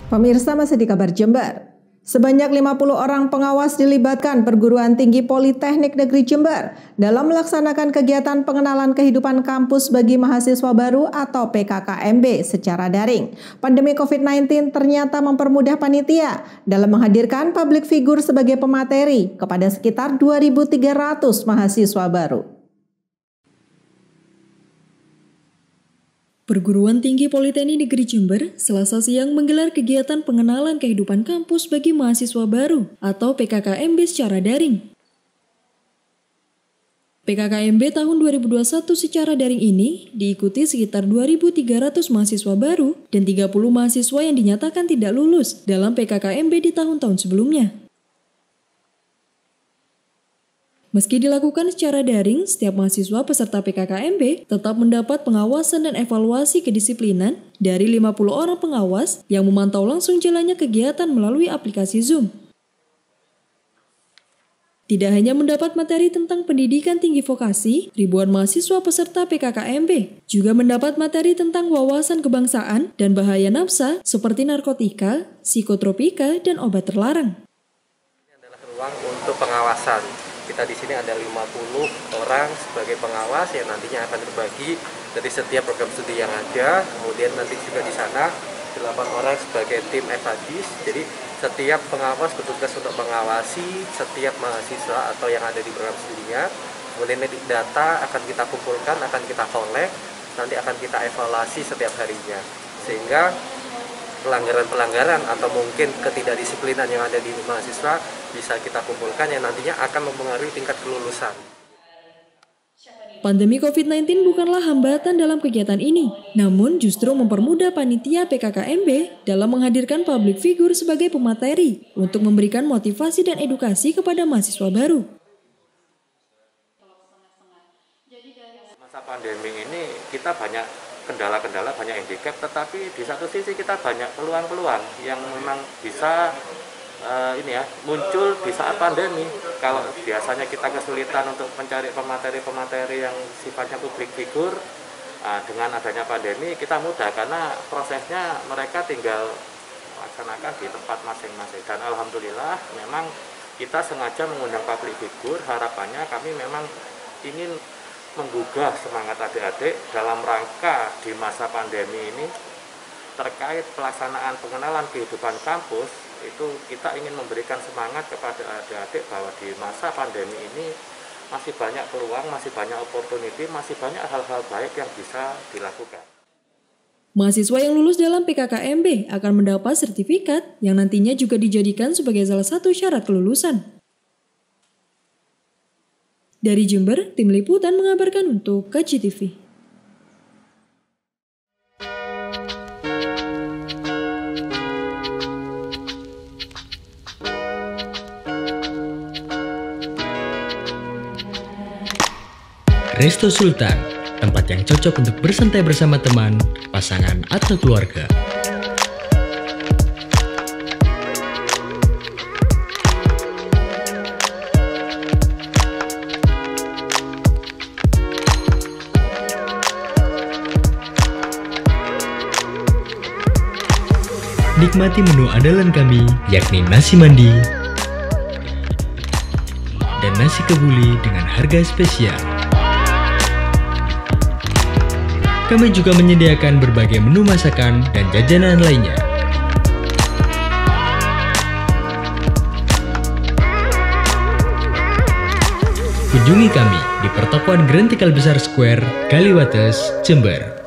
Pemirsa, masih di kabar Jember. Sebanyak 50 orang pengawas dilibatkan Perguruan Tinggi Politeknik Negeri Jember dalam melaksanakan kegiatan pengenalan kehidupan kampus bagi mahasiswa baru atau PKKMB secara daring. Pandemi COVID-19 ternyata mempermudah panitia dalam menghadirkan public figure sebagai pemateri kepada sekitar 2.300 mahasiswa baru. Perguruan Tinggi Politeknik Negeri Jember Selasa siang menggelar kegiatan pengenalan kehidupan kampus bagi mahasiswa baru atau PKKMB secara daring. PKKMB tahun 2021 secara daring ini diikuti sekitar 2.300 mahasiswa baru dan 30 mahasiswa yang dinyatakan tidak lulus dalam PKKMB di tahun-tahun sebelumnya. Meski dilakukan secara daring, setiap mahasiswa peserta PKKMB tetap mendapat pengawasan dan evaluasi kedisiplinan dari 50 orang pengawas yang memantau langsung jalannya kegiatan melalui aplikasi Zoom. Tidak hanya mendapat materi tentang pendidikan tinggi vokasi, ribuan mahasiswa peserta PKKMB juga mendapat materi tentang wawasan kebangsaan dan bahaya nafsa seperti narkotika, psikotropika, dan obat terlarang. Ini adalah ruang untuk pengawasan. Kita di sini ada 50 orang sebagai pengawas yang nantinya akan terbagi dari setiap program studi yang ada. Kemudian nanti juga di sana 8 orang sebagai tim evadis. Jadi setiap pengawas bertugas untuk mengawasi setiap mahasiswa atau yang ada di program studinya. Kemudian data akan kita kumpulkan, akan kita collect, nanti akan kita evaluasi setiap harinya. Sehingga pelanggaran-pelanggaran atau mungkin ketidakdisiplinan yang ada di mahasiswa bisa kita kumpulkan yang nantinya akan mempengaruhi tingkat kelulusan. Pandemi COVID-19 bukanlah hambatan dalam kegiatan ini, namun justru mempermudah panitia PKKMB dalam menghadirkan public figure sebagai pemateri untuk memberikan motivasi dan edukasi kepada mahasiswa baru. Masa pandemi ini kita banyak kendala-kendala, banyak handicap, tetapi di satu sisi kita banyak peluang-peluang yang memang bisa muncul di saat pandemi. Kalau biasanya kita kesulitan untuk mencari pemateri-pemateri yang sifatnya public figure, dengan adanya pandemi kita mudah karena prosesnya mereka tinggal melaksanakan di tempat masing-masing. Dan alhamdulillah memang kita sengaja mengundang public figure, harapannya kami memang ingin menggugah semangat adik-adik dalam rangka di masa pandemi ini terkait pelaksanaan pengenalan kehidupan kampus. Itu kita ingin memberikan semangat kepada adik-adik bahwa di masa pandemi ini masih banyak peluang, masih banyak opportunity, masih banyak hal-hal baik yang bisa dilakukan. Mahasiswa yang lulus dalam PKKMB akan mendapat sertifikat yang nantinya juga dijadikan sebagai salah satu syarat kelulusan. Dari Jember, tim liputan mengabarkan untuk KCTV. Resto Sultan, tempat yang cocok untuk bersantai bersama teman, pasangan, atau keluarga. Nikmati menu andalan kami, yakni nasi mandi dan nasi kebuli dengan harga spesial. Kami juga menyediakan berbagai menu masakan dan jajanan lainnya. Kunjungi kami di pertokoan Grand Tegal Besar Square, Kaliwates, Jember.